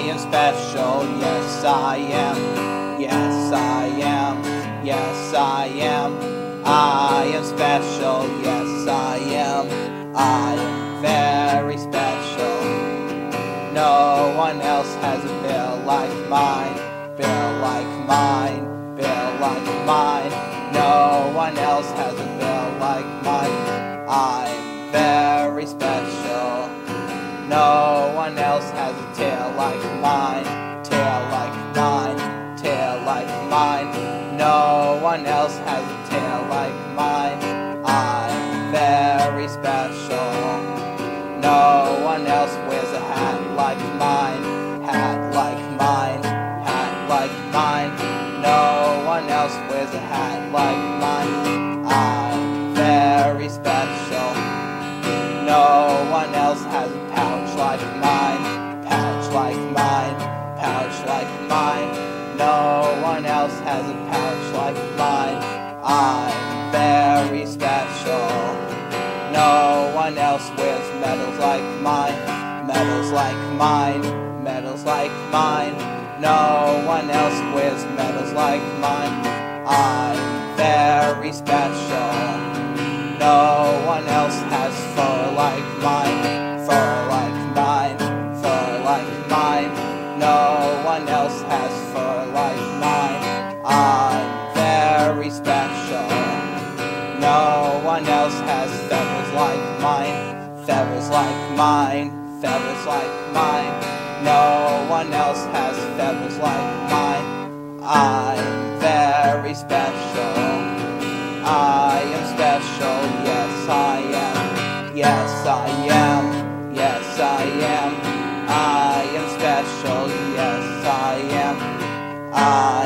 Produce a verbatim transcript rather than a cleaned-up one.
am special, yes I am, yes I am, yes I am. I am special, yes I am, I am very special. No one else has a bill like mine, bill like mine, bill like mine. No one else has a bill like mine. I'm very special. No one else has a tail like mine, tail like mine, tail like mine. No one else has a tail like mine. I'm very special. No one else wears a hat like mine, hat like mine, hat like mine. No one else wears a hat like mine. I'm very special. No one else has a pouch like mine, pouch like mine, pouch like mine. No one else has a pouch like mine. I'm very special. No one else wears medals like mine, medals like mine, medals like mine. No one else wears medals like mine. I'm very special. No one else has fur like mine, fur like mine, fur like mine. No one else has fur like mine. I'm very special. No one else has feathers like mine, feathers like mine, feathers like mine. No one else has feathers like mine. I'm very special. I am special, yes I am, yes I am, yes I am. I am special, yes I am. I